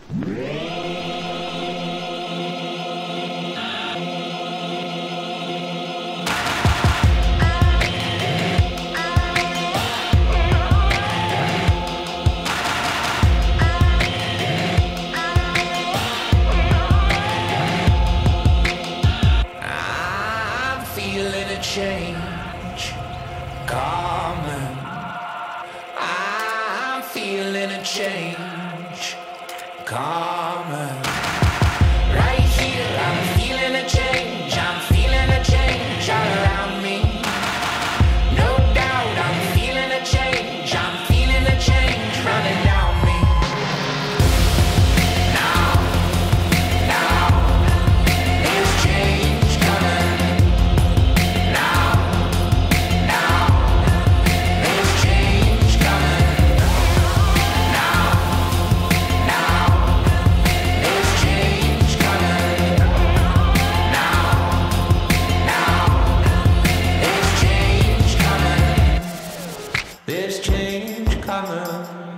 Change coming. I'm feeling a change coming. Right here, I'm feeling a change. I'm feeling a change all around me. No doubt, I'm feeling a change. I'm feeling a change running down me. Now, there's change coming. There's change coming.